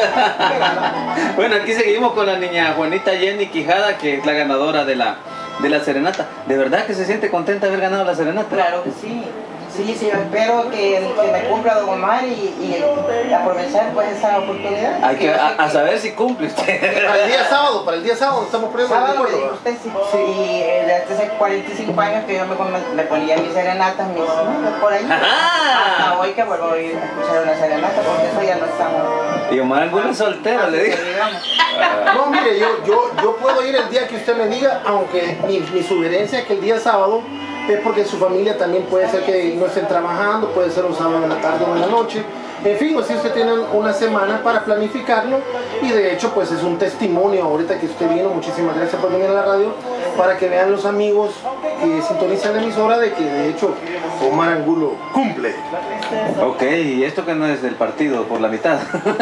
Bueno, aquí seguimos con la niña Juanita Jenny Quijada, que es la ganadora de la serenata. ¿De verdad que se siente contenta de haber ganado la serenata? Claro que sí. Sí, yo espero que me cumpla Don Omar y aprovechar pues esa oportunidad. Hay que a saber si cumple usted. Para el día sábado estamos poniendo de Sábado, acuerdo. usted sí, desde hace 45 años que yo me ponía mis serenatas, mis por ahí. Hasta hoy que vuelvo a ir a escuchar una serenata, porque eso ya no estamos. Y Omar Angulo es soltero, le digo. No, mire, yo puedo ir el día que usted me diga, aunque mi sugerencia es que el día sábado es porque su familia también puede ser que no estén trabajando, puede ser un sábado en la tarde o en la noche. En fin, así usted tiene una semana para planificarlo y de hecho pues es un testimonio ahorita que usted vino, muchísimas gracias por venir a la radio, para que vean los amigos que sintonizan la emisora de que de hecho Omar Angulo cumple. Ok, y esto que no es del partido, por la mitad.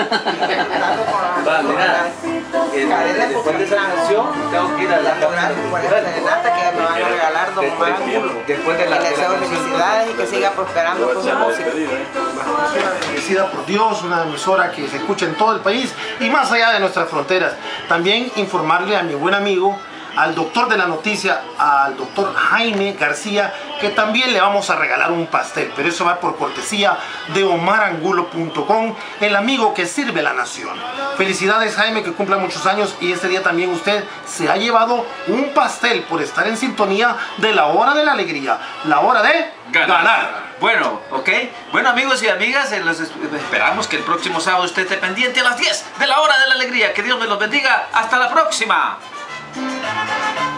Va, mira, después de esa canción tengo que ir a la serenata que me van a regalar Don Omar Angulo. Después de la Le deseo felicidades y que siga prosperando con su música. Agradecida por Dios, una emisora que se escucha en todo el país y más allá de nuestras fronteras. También informarle a mi buen amigo, al doctor de la noticia, al doctor Jaime García, que también le vamos a regalar un pastel, pero eso va por cortesía de omarangulo.com, el amigo que sirve a la nación. Felicidades, Jaime, que cumpla muchos años, y este día también usted se ha llevado un pastel por estar en sintonía de la hora de la alegría, la hora de ganar. Bueno, ok. Bueno, amigos y amigas, los esperamos que el próximo sábado usted esté pendiente a las 10 de la hora de la alegría. Que Dios me los bendiga. Hasta la próxima.